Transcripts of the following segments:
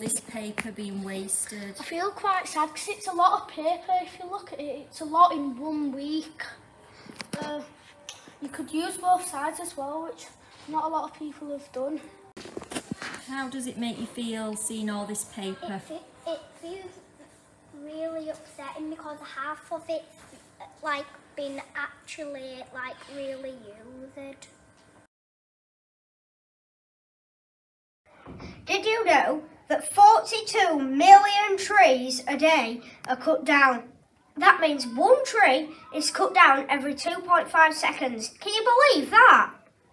this paper being wasted? I feel quite sad because it's a lot of paper. If you look at it, it's a lot in 1 week. You could use both sides as well, which not a lot of people have done. How does it make you feel seeing all this paper? It feels really upsetting because half of it's like been actually like really used. Did you know that 42 million trees a day are cut down? That means 1 tree is cut down every 2.5 seconds. Can you believe that?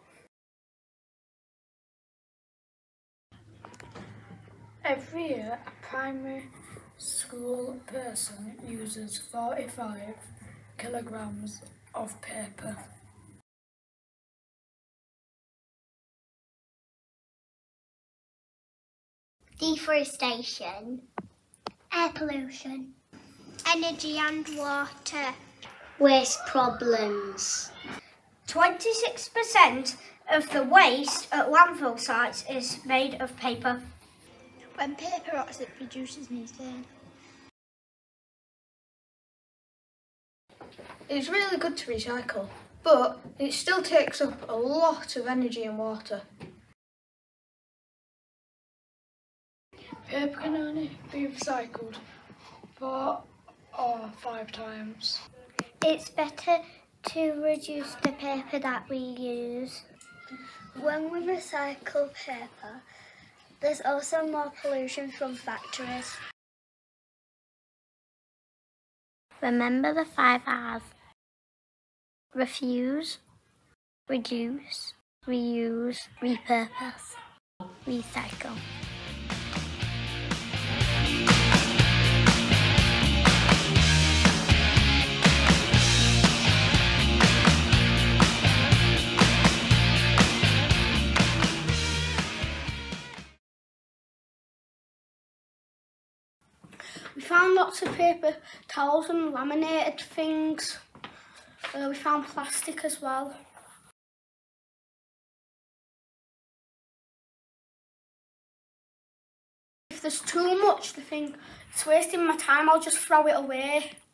Every year, a primary school person uses 45 kilograms of paper. Deforestation, air pollution, energy and water waste problems. 26% of the waste at landfill sites is made of paper. When paper rots, it produces methane. It's really good to recycle, but it still takes up a lot of energy and water. Paper can only be recycled 4 or 5 times. It's better to reduce the paper that we use. When we recycle paper, there's also more pollution from factories. Remember the 5 R's. Refuse, reduce, reuse, repurpose, recycle. We found lots of paper towels and laminated things. We found plastic as well. If there's too much to think, it's wasting my time, I'll just throw it away.